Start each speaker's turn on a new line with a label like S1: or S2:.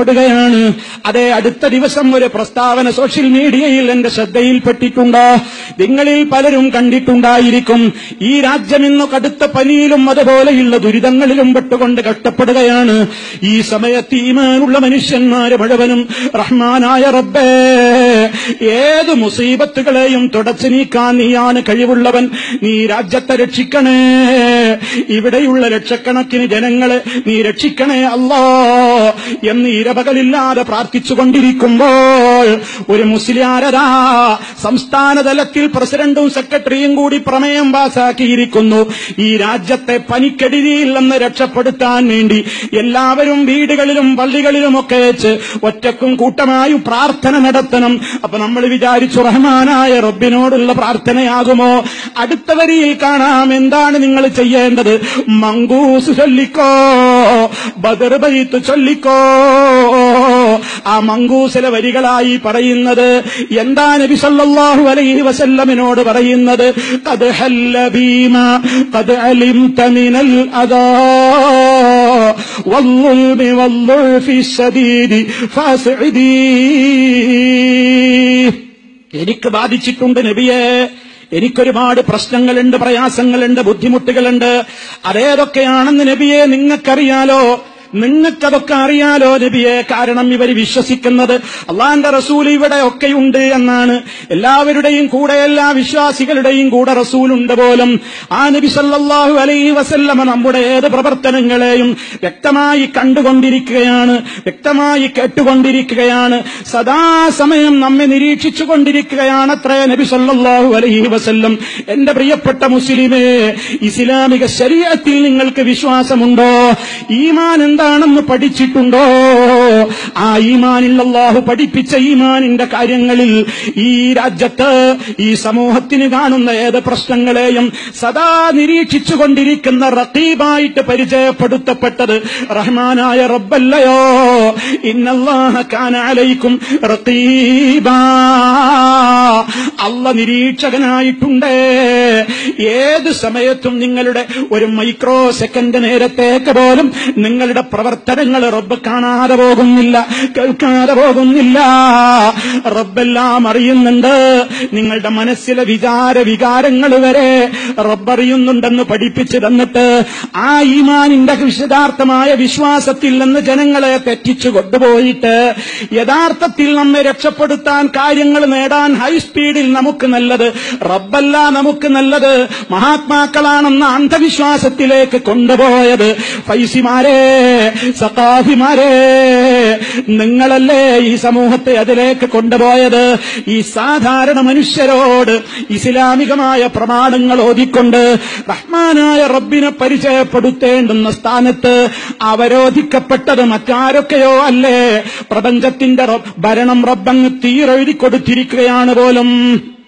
S1: രക്ഷപ്പെടുകയാണ്. അതേ, അടുത്ത ദിവസം ഒരു പ്രസ്താവന സോഷ്യൽ മീഡിയയിൽ എന്റെ ശ്രദ്ധയിൽപ്പെട്ടിട്ടുണ്ട്. നിങ്ങളിൽ പലരും കണ്ടിട്ടുണ്ടായിരിക്കും. ഈ രാജ്യം ഇന്ന് കടുത്ത പനിയിലും അതുപോലെയുള്ള ദുരിതങ്ങളിലും പെട്ടുകൊണ്ട് കഷ്ടപ്പെടുകയാണ്. ഈ സമയത്ത് ഈമാനുള്ള മനുഷ്യന്മാര് മുഴുവനും റഹ്മാനായ റബ്ബേ, ഏത് മുസീബത്തുകളെയും തുടച്ചു നീക്കാൻ നീയാണ് കഴിവുള്ളവൻ, നീ രാജ്യത്തെ രക്ഷിക്കണേ, ഇവിടെയുള്ള ലക്ഷക്കണക്കിന് ജനങ്ങളെ നീ രക്ഷിക്കണേ അല്ലാ എന്ന് ഇരപകലില്ലാതെ പ്രാർത്ഥിച്ചുകൊണ്ടിരിക്കുമ്പോൾ ഒരു മുസ്ലിയാരതാ സംസ്ഥാന തലത്തിൽ പ്രസിഡന്റും സെക്രട്ടറിയും കൂടി പ്രമേയം പാസാക്കിയിരിക്കുന്നു. ഈ രാജ്യത്തെ പനിക്കെടുതിയിൽ നിന്ന് രക്ഷപ്പെടുത്താൻ വേണ്ടി എല്ലാവരും വീടുകളിലും പള്ളികളിലുമൊക്കെ വെച്ച് ഒറ്റക്കും കൂട്ടമായും പ്രാർത്ഥന നടത്തണം. അപ്പൊ നമ്മൾ വിചാരിച്ചു റഹ്മാനായ റബ്ബിനോടുള്ള പ്രാർത്ഥനയാകുമോ? അടുത്ത വരിയിൽ കാണാം എന്താണ് നിങ്ങൾ ചെയ്യേണ്ടത്. മങ്കൂസ് ചൊല്ലിക്കോ, ബദർ ബൈത്ത് ചൊല്ലിക്കോ. ആ മങ്കൂസിലെ വരികളായി പറയുന്നത് എന്താ? നബി സല്ലല്ലാഹു അലൈഹി വസല്ലമിനോട് പറയുന്നത്, ഖദ് ഹല്ല ബീമാ ഖദ് അലിംത മിനൽ അദാ വൽളുൽമി വൽളുൽഫി ശദീദി ഫസ്ഇദി. എനിക്ക് ബാധിച്ചിട്ടുണ്ട് നബിയേ, എനിക്കൊരുപാട് പ്രശ്നങ്ങളുണ്ട്, പ്രയാസങ്ങളുണ്ട്, ബുദ്ധിമുട്ടുകളുണ്ട്. അതേതൊക്കെയാണെന്ന് നബിയെ നിങ്ങൾക്കറിയാലോ, നിങ്ങൾക്കതൊക്കെ അറിയാലോ നബിയെ. കാരണം ഇവർ വിശ്വസിക്കുന്നത് അള്ളാന്റെ റസൂൽ ഇവിടെ ഒക്കെയുണ്ട് എന്നാണ്. എല്ലാവരുടെയും കൂടെ, എല്ലാ വിശ്വാസികളുടെയും കൂടെ റസൂലുണ്ട് പോലും. ആ നബി സല്ലല്ലാഹു അലൈഹി വസല്ലമ നമ്മുടെ ഏത് പ്രവർത്തനങ്ങളെയും വ്യക്തമായി കണ്ടുകൊണ്ടിരിക്കുകയാണ്, വ്യക്തമായി കേട്ടുകൊണ്ടിരിക്കുകയാണ്, സദാസമയം നമ്മെ നിരീക്ഷിച്ചു കൊണ്ടിരിക്കുകയാണ് അത്രേ നബി സല്ലല്ലാഹു അലൈഹി വസല്ലം. എന്റെ പ്രിയപ്പെട്ട മുസ്ലിമേ, ഇസ്ലാമിക ശരീഅത്തിൽ നിങ്ങൾക്ക് വിശ്വാസമുണ്ടോ? ഈമാൻ എന്താണെന്ന് പഠിച്ചിട്ടുണ്ടോ? ആ ഈമാനിൽ അല്ലാഹു പഠിപ്പിച്ച ഈമാനിന്റെ കാര്യങ്ങളിൽ ഈ രാജ്യത്ത്, ഈ സമൂഹത്തിന് കാണുന്ന ഏത് പ്രശ്നങ്ങളെയും സദാ നിരീക്ഷിച്ചുകൊണ്ടിരിക്കുന്ന റഖീബായിട്ട് പരിചയപ്പെടുത്തപ്പെട്ടത് റഹ്മാനായ റബ്ബല്ലയോ. ഇന്നല്ലാഹ കാന അലൈക്കും റഖീബാ. അല്ലാഹ് നിരീക്ഷകനായിട്ടുണ്ട്. ഏത് സമയത്തും നിങ്ങളുടെ ഒരു മൈക്രോ സെക്കൻഡ് നേരത്തേക്ക് പോലും നിങ്ങളുടെ പ്രവർത്തനങ്ങൾ റബ്ബ് കാണാതെ പോകുന്നില്ല, കേൾക്കാതെ പോകുന്നില്ല. റബ്ബെല്ലാം അറിയുന്നുണ്ട്. നിങ്ങളുടെ മനസ്സിലെ വികാരങ്ങൾ വരെ റബ്ബ് അറിയുന്നുണ്ടെന്ന് പഠിപ്പിച്ചു തന്നിട്ട് ആ ഈമാനിന്റെ വിശദാർത്ഥമായ വിശ്വാസത്തിൽ നിന്ന് ജനങ്ങളെ തെറ്റിച്ചു കൊണ്ടുപോയിട്ട് യഥാർത്ഥത്തിൽ നമ്മെ രക്ഷപ്പെടുത്താൻ, കാര്യങ്ങൾ നേടാൻ ഹൈസ്പീഡിൽ നമുക്ക് നല്ലത് റബ്ബല്ല, നമുക്ക് നല്ലത് മഹാത്മാക്കളാണെന്ന അന്ധവിശ്വാസത്തിലേക്ക് കൊണ്ടുപോയത് ഫൈസിമാരെ, സഖാഫിമാരെ, നിങ്ങളല്ലേ ഈ സമൂഹത്തെ അതിലേക്ക് കൊണ്ടുപോയത്. ഈ സാധാരണ മനുഷ്യരോട് ഇസ്ലാമികമായ പ്രമാണങ്ങൾ ഓതിക്കൊണ്ട് റഹ്മാനായ റബ്ബിനെ പരിചയപ്പെടുത്തേണ്ടുന്ന സ്ഥാനത്ത് അവരോധിക്കപ്പെട്ടത് മറ്റാരൊക്കെയോ അല്ലേ. പ്രപഞ്ചത്തിന്റെ ഭരണം റബ്ബങ്ങ് തീരെഴുതി കൊടുത്തിരിക്കുകയാണ് പോലും.